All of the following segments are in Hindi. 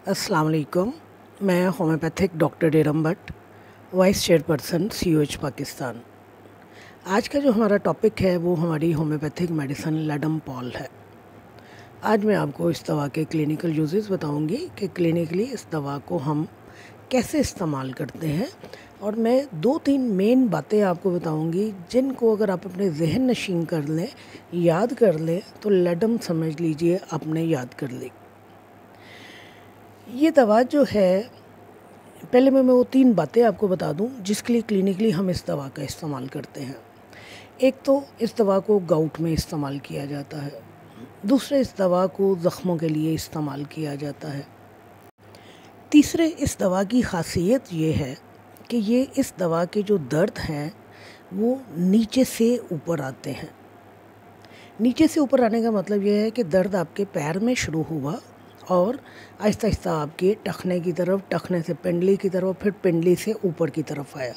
अस्सलाम वालेकुम। मैं homeopathic doctor Deram Bhatt, vice chairperson COH Pakistan. आज का जो हमारा टॉपिक है वो हमारी होम्योपैथिक मेडिसिन लैडम-पॉल है। आज मैं आपको इस दवा के क्लिनिकल यूजेस बताऊंगी कि क्लिनिकली इस दवा को हम कैसे इस्तेमाल करते हैं, और मैं 2-3 मेन बातें आपको बताऊंगी जिनको अगर आप अपने जहन नशीन कर लें, याद कर लें, तो लैडम समझ लीजिए आपने याद कर ली। ये दवा जो है, पहले मैं वो 3 बातें आपको बता दूं जिसके लिए क्लिनिकली हम इस दवा का इस्तेमाल करते हैं। एक तो इस दवा को गाउट में इस्तेमाल किया जाता है, दूसरे इस दवा को ज़ख्मों के लिए इस्तेमाल किया जाता है, तीसरे इस दवा की ख़ासियत ये है कि ये इस दवा के जो दर्द हैं वो नीचे से ऊपर आते हैं। नीचे से ऊपर आने का मतलब ये है कि दर्द आपके पैर में शुरू हुआ और आहिस्ता आहिस्ता आपके टखने की तरफ, टखने से पिंडली की तरफ, फिर पिंडली से ऊपर की तरफ आया।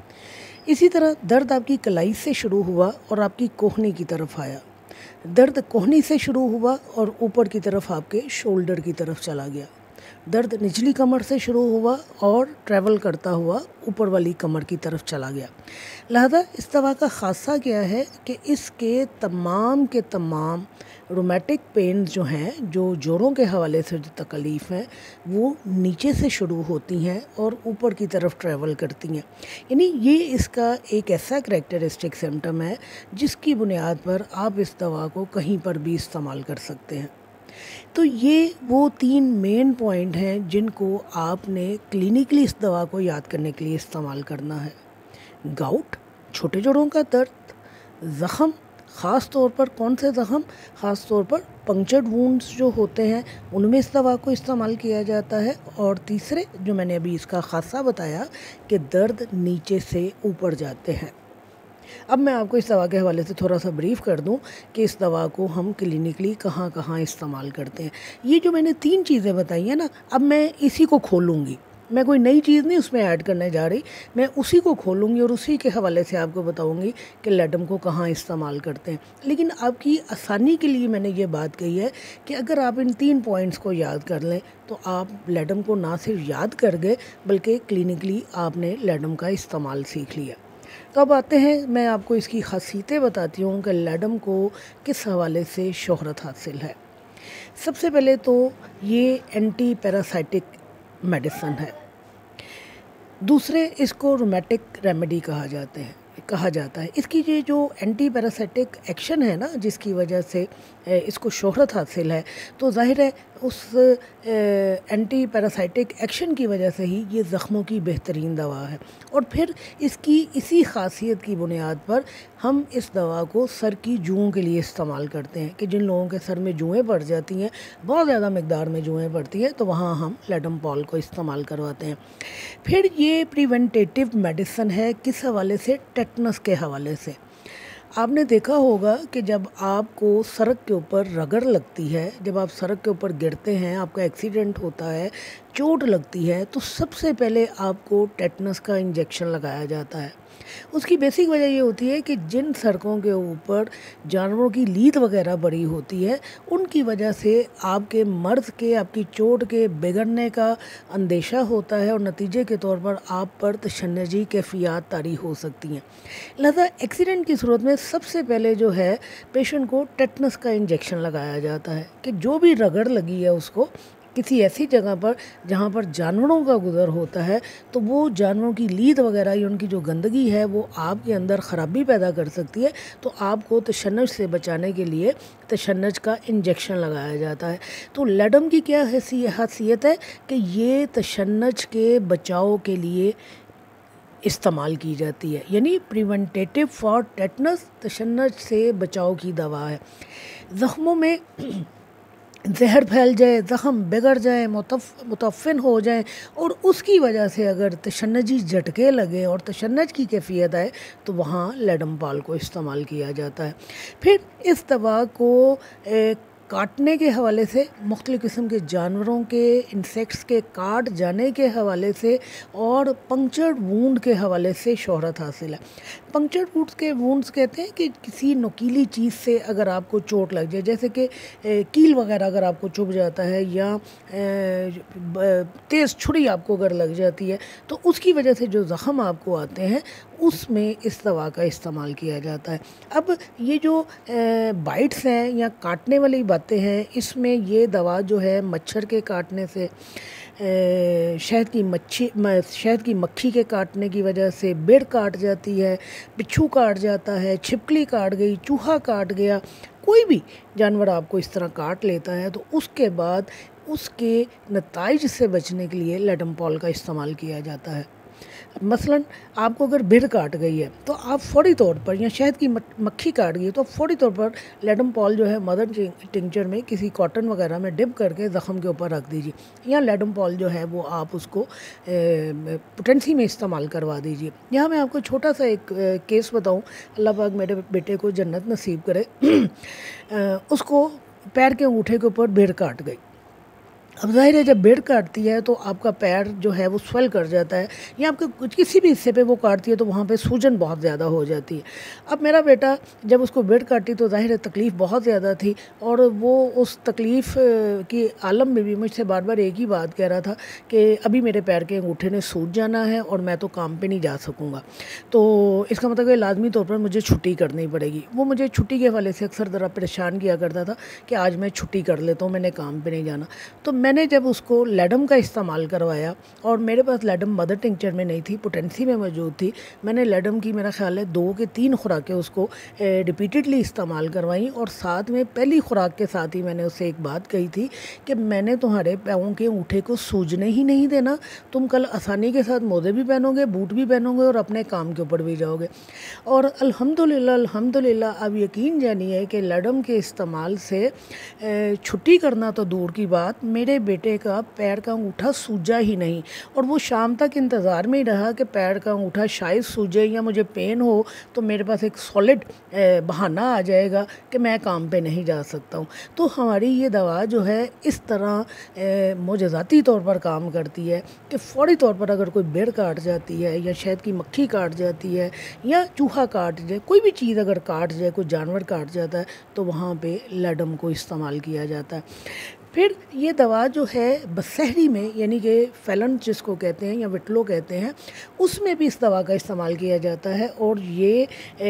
इसी तरह दर्द आपकी कलाई से शुरू हुआ और आपकी कोहनी की तरफ आया। दर्द कोहनी से शुरू हुआ और ऊपर की तरफ आपके शोल्डर की तरफ चला गया। दर्द निचली कमर से शुरू हुआ और ट्रैवल करता हुआ ऊपर वाली कमर की तरफ चला गया। लिहाजा इस दवा का ख़ासा क्या है कि इसके तमाम के तमाम रोमैटिक पेन जो हैं, जो जोड़ों के हवाले से जो तकलीफ़ हैं, वो नीचे से शुरू होती हैं और ऊपर की तरफ ट्रैवल करती हैं। यानी ये इसका एक ऐसा करैक्टरिस्टिक सिम्टम है जिसकी बुनियाद पर आप इस दवा को कहीं पर भी इस्तेमाल कर सकते हैं। तो ये वो 3 मेन पॉइंट हैं जिनको आपने क्लिनिकली इस दवा को याद करने के लिए इस्तेमाल करना है। गाउट, छोटे जोड़ों का दर्द, ज़ख़म, ख़ास तौर पर कौन से ज़ख़म, ख़ास तौर पर पंक्चर्ड वूंड्स जो होते हैं उनमें इस दवा को इस्तेमाल किया जाता है, और तीसरे जो मैंने अभी इसका ख़ासा बताया कि दर्द नीचे से ऊपर जाते हैं। अब मैं आपको इस दवा के हवाले से थोड़ा सा ब्रीफ़ कर दूं कि इस दवा को हम क्लिनिकली कहाँ कहाँ इस्तेमाल करते हैं। ये जो मैंने 3 चीज़ें बताई हैं ना, अब मैं इसी को खोलूँगी, मैं कोई नई चीज़ नहीं उसमें ऐड करने जा रही, मैं उसी को खोलूँगी और उसी के हवाले से आपको बताऊँगी कि लैडम को कहाँ इस्तेमाल करते हैं। लेकिन आपकी आसानी के लिए मैंने ये बात कही है कि अगर आप इन 3 पॉइंट्स को याद कर लें तो आप लैडम को ना सिर्फ याद कर गए बल्कि क्लिनिकली आपने लैडम का इस्तेमाल सीख लिया। तो अब आते हैं, मैं आपको इसकी ख़ासियतें बताती हूँ कि लैडम को किस हवाले से शोहरत हासिल है। सबसे पहले तो ये एंटी पैरासाइटिक मेडिसिन है। दूसरे इसको रोमैटिक रेमेडी कहा जाता है। इसकी ये जो एंटी पैरासाइटिक एक्शन है ना, जिसकी वजह से इसको शोहरत हासिल है, तो ज़ाहिर है उस एंटी पैरासाइटिक एक्शन की वजह से ही ये ज़ख्मों की बेहतरीन दवा है। और फिर इसकी इसी ख़ासियत की बुनियाद पर हम इस दवा को सर की जुओं के लिए इस्तेमाल करते हैं कि जिन लोगों के सर में जुएँ पड़ जाती हैं, बहुत ज़्यादा मकदार में जुएँ पड़ती हैं, तो वहाँ हम लैडम-पॉल को इस्तेमाल करवाते हैं। फिर ये प्रिवेंटेटिव मेडिसिन है किस हवाले से, टेटनस के हवाले से। आपने देखा होगा कि जब आपको सड़क के ऊपर रगड़ लगती है, जब आप सड़क के ऊपर गिरते हैं, आपका एक्सीडेंट होता है, चोट लगती है, तो सबसे पहले आपको टेटनस का इंजेक्शन लगाया जाता है। उसकी बेसिक वजह ये होती है कि जिन सड़कों के ऊपर जानवरों की लीद वगैरह बड़ी होती है, उनकी वजह से आपके मर्ज़ के, आपकी चोट के बिगड़ने का अंदेशा होता है और नतीजे के तौर पर आप पर तशन्नुजी कैफियत तारी हो सकती हैं। लिहाजा एक्सीडेंट की सूरत में सबसे पहले जो है पेशेंट को टेटनस का इंजेक्शन लगाया जाता है कि जो भी रगड़ लगी है उसको किसी ऐसी जगह पर जहाँ पर जानवरों का गुज़र होता है, तो वो जानवरों की लीद वगैरह या उनकी जो गंदगी है वो आपके अंदर ख़राबी पैदा कर सकती है, तो आपको तशन्नुज से बचाने के लिए तशन्नुज का इंजेक्शन लगाया जाता है। तो लैडम की क्या खासियत है कि ये तशन्नुज के बचाव के लिए इस्तेमाल की जाती है, यानी प्रिवेंटेटिव फॉर टेटनस, तशन्नुज से बचाव की दवा है। ज़ख्मों में जहर फैल जाए, ज़ख़म बिगड़ जाए, मुतफ़्फ़िन हो जाए और उसकी वजह से अगर तशन्नुजी झटके लगे और तशन्नुज की कैफियत आए, तो वहाँ लैडम-पॉल को इस्तेमाल किया जाता है। फिर इस दवा को काटने के हवाले से, मुख्तलिफ़ किस्म के जानवरों के, इंसेक्ट्स के काट जाने के हवाले से और पंक्चर्ड वूंड के हवाले से शोहरत हासिल है। पंक्चर्ड वूंड्स कहते हैं कि किसी नुकीली चीज़ से अगर आपको चोट लग जाए, जैसे कि कील वगैरह अगर आपको चुभ जाता है या तेज़ छुरी आपको अगर लग जाती है, तो उसकी वजह से जो ज़ख़म आपको आते हैं उसमें इस दवा का इस्तेमाल किया जाता है। अब ये जो बाइट्स हैं या काटने वाली बातें हैं, इसमें ये दवा जो है मच्छर के काटने से, शहद की मक्खी के काटने की वजह से बेड़ काट जाती है, बिच्छू काट जाता है, छिपकली काट गई, चूहा काट गया, कोई भी जानवर आपको इस तरह काट लेता है तो उसके बाद उसके नताइज से बचने के लिए लेडमपॉल का इस्तेमाल किया जाता है। मसलन आपको अगर बिर काट गई है तो आप फ़ौरी तौर पर, या शहद की मक्खी काट गई है तो फ़ौरी तौर पर लेडमपॉल जो है मदर टिंचर में किसी कॉटन वगैरह में डिप करके ज़ख़म के ऊपर रख दीजिए, या लेडमपॉल जो है वो आप उसको पोटेंसी में इस्तेमाल करवा दीजिए। यहाँ मैं आपको छोटा सा एक केस बताऊँ, अल्लाह पाक मेरे बेटे को जन्नत नसीब करे। उसको पैर के अंगूठे के ऊपर बिर काट गई। अब ज़ाहिर है जब बेड़ काटती है तो आपका पैर जो है वो स्वेल कर जाता है, या आपके किसी भी हिस्से पे वो काटती है तो वहाँ पे सूजन बहुत ज़्यादा हो जाती है। अब मेरा बेटा जब उसको बेड़ काटी तो ज़ाहिर है तकलीफ़ बहुत ज़्यादा थी, और वो उस तकलीफ़ की आलम में भी मुझसे बार बार एक ही बात कह रहा था कि अभी मेरे पैर के अंगूठे ने सूज जाना है और मैं तो काम पर नहीं जा सकूँगा, तो इसका मतलब है लाजमी तौर पर मुझे छुट्टी करनी पड़ेगी। वो मुझे छुट्टी के हवाले से अक्सर ज़रा परेशान किया करता था कि आज मैं छुट्टी कर लेता हूँ, मैंने काम पर नहीं जाना। तो मैंने जब उसको लेडम का इस्तेमाल करवाया, और मेरे पास लेडम मदर टिंचर में नहीं थी, पोटेंसी में मौजूद थी, मैंने लेडम की मेरा ख्याल है 2 के 3 खुराकें उसको रिपीटेडली इस्तेमाल करवाई, और साथ में पहली खुराक के साथ ही मैंने उससे एक बात कही थी कि मैंने तुम्हारे पैरों के अंगूठे को सूजने ही नहीं देना, तुम कल आसानी के साथ मोज़े भी पहनोगे, बूट भी पहनोगे और अपने काम के ऊपर भी जाओगे। और अल्हम्दुलिल्लाह अब यकीन जानिए कि लेडम के इस्तेमाल से छुट्टी करना तो दूर की बात, मेरे बेटे का पैर का अंगूठा सूजा ही नहीं, और वो शाम तक इंतज़ार में ही रहा कि पैर का अंगूठा शायद सूजे या मुझे पेन हो तो मेरे पास एक सॉलिड बहाना आ जाएगा कि मैं काम पे नहीं जा सकता हूँ। तो हमारी ये दवा जो है इस तरह मोजज़ाती तौर पर काम करती है कि फ़ौरी तौर पर अगर कोई बेड़ काट जाती है या शहद की मक्खी काट जाती है या चूहा काट जाए, कोई भी चीज़ अगर काट जाए, कोई जानवर काट जाता है, तो वहाँ पे लेडम को इस्तेमाल किया जाता है। फिर ये दवा जो है बसहरी में, यानी कि फैलन जिसको कहते हैं या विटलो कहते हैं, उसमें भी इस दवा का इस्तेमाल किया जाता है, और ये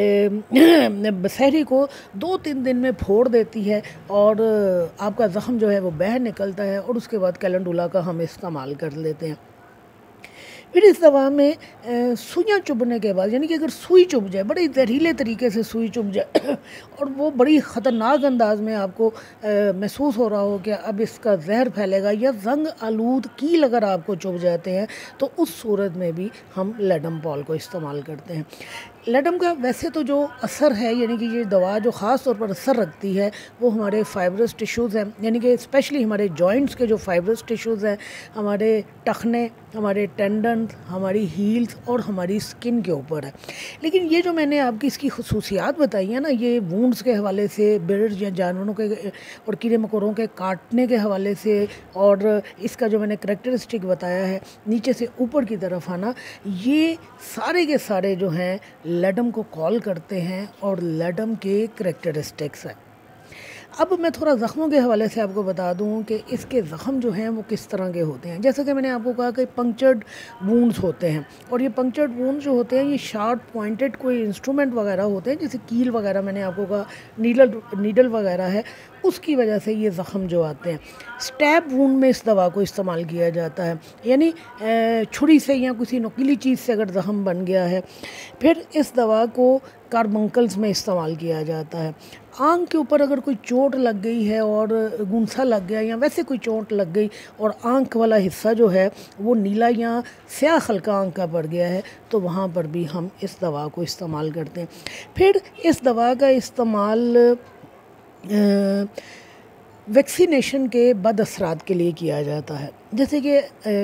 बसहरी को 2-3 दिन में फोड़ देती है और आपका ज़ख़म जो है वो बह निकलता है, और उसके बाद कैलेंडुला का हम इस्तेमाल कर लेते हैं। फिर इस दवा में सुइयाँ चुभने के बाद, यानी कि अगर सुई चुभ जाए, बड़े जहरीले तरीके से सुई चुभ जाए और वो बड़ी ख़तरनाक अंदाज में आपको महसूस हो रहा हो कि अब इसका जहर फैलेगा, या जंग आलूद कील अगर आपको चुभ जाते हैं, तो उस सूरत में भी हम लेडमपॉल को इस्तेमाल करते हैं। लेडम का वैसे तो जो असर है, यानी कि ये दवा जो ख़ास तौर पर असर रखती है वो हमारे फाइब्रस टिश्यूज़ हैं, यानी कि स्पेशली हमारे जॉइंट्स के जो फाइब्रस टिश्यूज़ हैं, हमारे टखने, हमारे टेंडन्स, हमारी हील्स और हमारी स्किन के ऊपर है। लेकिन ये जो मैंने आपकी इसकी खुसूसियात बताई है ना, ये वूंड्स के हवाले से, बिर्ड्स या जानवरों के और कीड़े मकोड़ों के काटने के हवाले से, और इसका जो मैंने करैक्टरिस्टिक बताया है नीचे से ऊपर की तरफ आना, ये सारे के सारे जो हैं लेडम को कॉल करते हैं और लेडम के करैक्टरिस्टिक्स हैं। अब मैं थोड़ा ज़ख़्मों के हवाले से आपको बता दूं कि इसके ज़ख़म जो हैं वो किस तरह के होते हैं। जैसा कि मैंने आपको कहा कि पंक्चर्ड वूंड्स होते हैं, और ये पंक्चर्ड वूंड्स जो होते हैं ये शार्प पॉइंटेड कोई इंस्ट्रूमेंट वगैरह होते हैं, जैसे कील वगैरह मैंने आपको कहा, नीडल वगैरह है, उसकी वजह से ये ज़ख़म जो आते हैं। स्टैब वूंड में इस दवा को इस्तेमाल किया जाता है, यानी छुरी से या किसी नुकीली चीज़ से अगर ज़ख़म बन गया है। फिर इस दवा को कार्बंकल्स में इस्तेमाल किया जाता है। आँख के ऊपर अगर कोई चोट लग गई है और गुंसा लग गया या वैसे कोई चोट लग गई और आँख वाला हिस्सा जो है वो नीला या स्याह हल्का आँख का पड़ गया है, तो वहाँ पर भी हम इस दवा को इस्तेमाल करते हैं। फिर इस दवा का इस्तेमाल वैक्सीनेशन के बद असरात के लिए किया जाता है। जैसे कि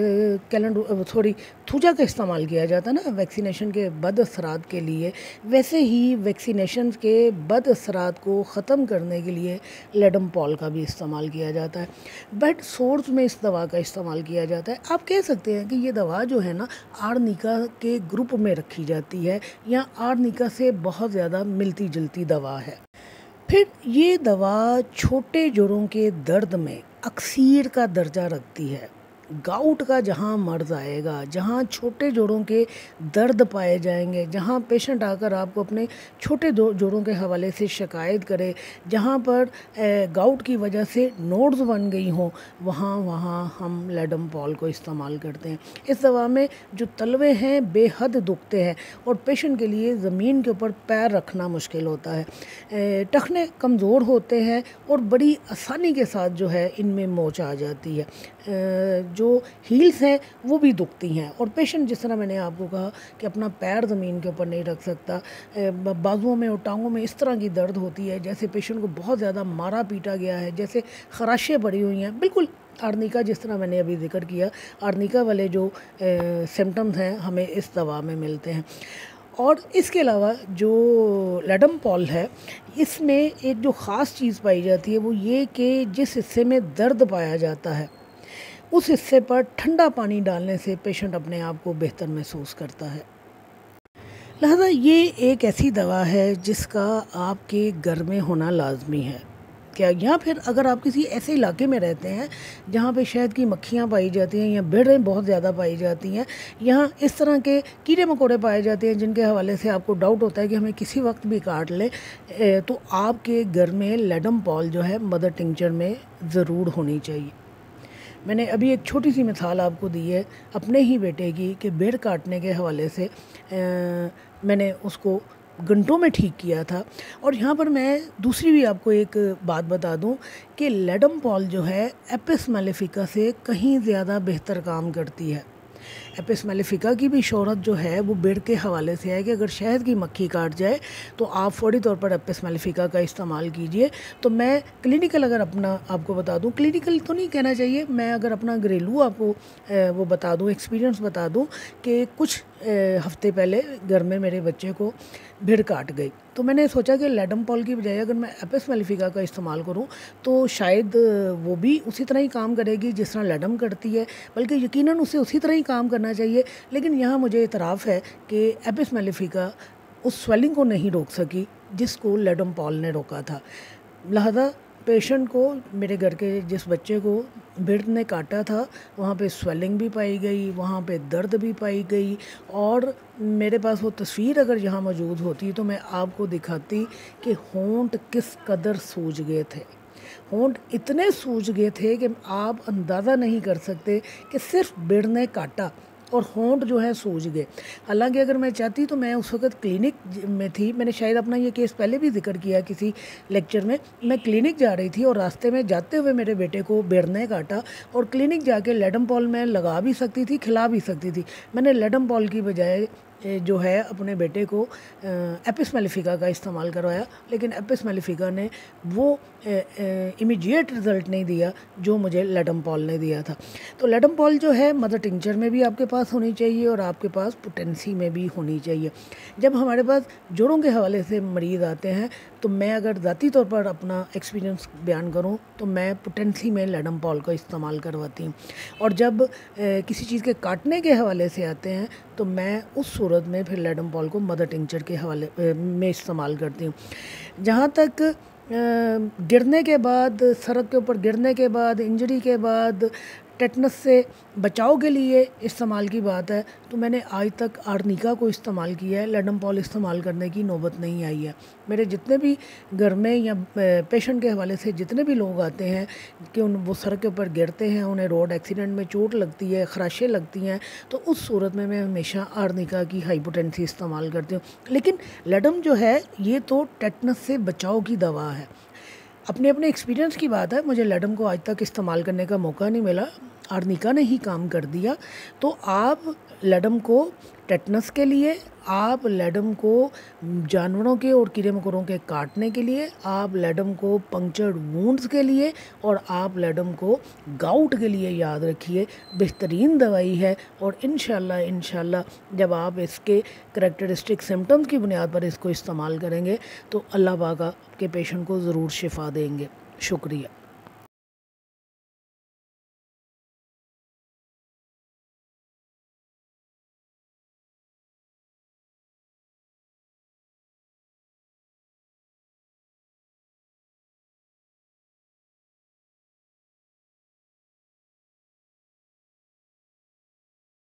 थूजा का इस्तेमाल किया जाता है ना वैक्सीनेशन के बद असरात के लिए, वैसे ही वैक्सीनेशन के बद असरात को ख़त्म करने के लिए लेडमपॉल का भी इस्तेमाल किया जाता है। बेड सोर्स में इस दवा का इस्तेमाल किया जाता है। आप कह सकते हैं कि ये दवा जो है ना आर्निका के ग्रुप में रखी जाती है या आर्निका से बहुत ज़्यादा मिलती जुलती दवा है। फिर ये दवा छोटे जोड़ों के दर्द में अक्सीर का दर्जा रखती है। गाउट का जहाँ मर्ज़ आएगा, जहाँ छोटे जोड़ों के दर्द पाए जाएंगे, जहाँ पेशेंट आकर आपको अपने छोटे जोड़ों के हवाले से शिकायत करे, जहाँ पर गाउट की वजह से नोड्स बन गई हों, वहाँ हम लेडमपॉल को इस्तेमाल करते हैं। इस दवा में जो तलवे हैं बेहद दुखते हैं और पेशेंट के लिए ज़मीन के ऊपर पैर रखना मुश्किल होता है। टखने कमज़ोर होते हैं और बड़ी आसानी के साथ जो है इनमें मोच आ जाती है। जो हील्स हैं वो भी दुखती हैं और पेशेंट, जिस तरह मैंने आपको कहा कि अपना पैर ज़मीन के ऊपर नहीं रख सकता, बाजुओं में और टांगों में इस तरह की दर्द होती है जैसे पेशेंट को बहुत ज़्यादा मारा पीटा गया है, जैसे खराशें पड़ी हुई हैं। बिल्कुल आर्निका, जिस तरह मैंने अभी जिक्र किया, आर्निका वाले जो सिम्टम्स हैं हमें इस दवा में मिलते हैं। और इसके अलावा जो लेडमपॉल है, इसमें एक जो ख़ास चीज़ पाई जाती है वो ये कि जिस हिस्से में दर्द पाया जाता है उस हिस्से पर ठंडा पानी डालने से पेशेंट अपने आप को बेहतर महसूस करता है। लिहाजा ये एक ऐसी दवा है जिसका आपके घर में होना लाजमी है। क्या या फिर अगर आप किसी ऐसे इलाके में रहते हैं जहाँ पे शहद की मक्खियाँ पाई जाती हैं या भेड़ें बहुत ज़्यादा पाई जाती हैं, यहाँ इस तरह के कीड़े मकोड़े पाए जाते हैं जिनके हवाले से आपको डाउट होता है कि हमें किसी वक्त भी काट ले, तो आपके घर में लेडमपॉल जो है मदर टिंचर में ज़रूर होनी चाहिए। मैंने अभी एक छोटी सी मिसाल आपको दी है अपने ही बेटे की कि भेड़ काटने के हवाले से मैंने उसको घंटों में ठीक किया था। और यहाँ पर मैं दूसरी भी आपको एक बात बता दूँ कि लेडमपॉल जो है एपिस मेलिफिका से कहीं ज़्यादा बेहतर काम करती है। एपिस मेलिफिका की भी शोहरत जो है वो भेड़ के हवाले से है कि अगर शहद की मक्खी काट जाए तो आप फौरी तौर पर एपिस मेलिफिका का इस्तेमाल कीजिए। तो मैं क्लिनिकल अगर अपना आपको बता दूं, क्लिनिकल तो नहीं कहना चाहिए, मैं अगर अपना घरेलू आपको वो बता दूं, एक्सपीरियंस बता दूं कि कुछ हफ्ते पहले घर में मेरे बच्चे को भेड़ काट गई, तो मैंने सोचा कि लेडमपॉल की बजाय अगर मैं एपिस मेलिफिका का इस्तेमाल करूं तो शायद वो भी उसी तरह ही काम करेगी जिस तरह लेडम करती है, बल्कि यकीनन उसे उसी तरह ही काम करना चाहिए। लेकिन यहाँ मुझे इतराफ़ है कि एपिस मेलिफिका उस स्वेलिंग को नहीं रोक सकी जिसको लेडमपॉल ने रोका था। लिहाजा पेशेंट को, मेरे घर के जिस बच्चे को भेड़ ने काटा था, वहाँ पे स्वेलिंग भी पाई गई, वहाँ पे दर्द भी पाई गई। और मेरे पास वो तस्वीर अगर यहाँ मौजूद होती तो मैं आपको दिखाती कि होंठ किस कदर सूज गए थे। होंठ इतने सूज गए थे कि आप अंदाज़ा नहीं कर सकते कि सिर्फ भेड़ ने काटा और होंठ जो है सूज गए। हालांकि अगर मैं चाहती तो मैं उस वक्त क्लिनिक में थी, मैंने शायद अपना ये केस पहले भी जिक्र किया किसी लेक्चर में। मैं क्लिनिक जा रही थी और रास्ते में जाते हुए मेरे बेटे को भेड़ ने काटा और क्लिनिक जाके लेडमपॉल मैं लगा भी सकती थी, खिला भी सकती थी। मैंने लेडमपॉल की बजाय जो है अपने बेटे को एपिस मेलिफिका का इस्तेमाल करवाया, लेकिन एपिस मेलिफिका ने वो इमीडिएट रिज़ल्ट नहीं दिया जो मुझे लेडमपॉल ने दिया था। तो लेडमपॉल जो है मदर टिंचर में भी आपके पास होनी चाहिए और आपके पास पोटेंसी में भी होनी चाहिए। जब हमारे पास जोड़ों के हवाले से मरीज़ आते हैं तो मैं अगर ज़ाती तौर पर अपना एक्सपीरियंस बयान करूं तो मैं पोटेंसी में लेडमपॉल का इस्तेमाल करवाती हूँ। और जब किसी चीज़ के काटने के हवाले से आते हैं तो मैं उस सूरत में फिर लेडमपॉल को मदर टिंचर के हवाले में इस्तेमाल करती हूँ। जहाँ तक गिरने के बाद, सड़क के ऊपर गिरने के बाद, इंजरी के बाद टेटनस से बचाव के लिए इस्तेमाल की बात है तो मैंने आज तक आर्निका को इस्तेमाल किया है, लेडमपॉल इस्तेमाल करने की नौबत नहीं आई है। मेरे जितने भी घर में या पेशेंट के हवाले से जितने भी लोग आते हैं कि वो सड़क के ऊपर गिरते हैं, उन्हें रोड एक्सीडेंट में चोट लगती है, खराशें लगती हैं, तो उस सूरत में मैं हमेशा आर्निका की हाइपोटेंसी इस्तेमाल करती हूँ। लेकिन लेडम जो है ये तो टेटनस से बचाव की दवा है। अपने एक्सपीरियंस की बात है, मुझे लेडम को आज तक इस्तेमाल करने का मौका नहीं मिला। आर्निका ने ही काम कर दिया। तो आप लेडम को टेटनस के लिए, आप लेडम को जानवरों के और कीड़े मकोड़ों के काटने के लिए, आप लेडम को पंक्चर्ड वुंड्स के लिए, और आप लेडम को गाउट के लिए याद रखिए बेहतरीन दवाई है। और इंशाल्लाह जब आप इसके करैक्टरिस्टिक सिम्टम्स की बुनियाद पर इसको इस्तेमाल करेंगे तो अल्लाह पाक आपके पेशेंट को ज़रूर शिफा देंगे। शुक्रिया।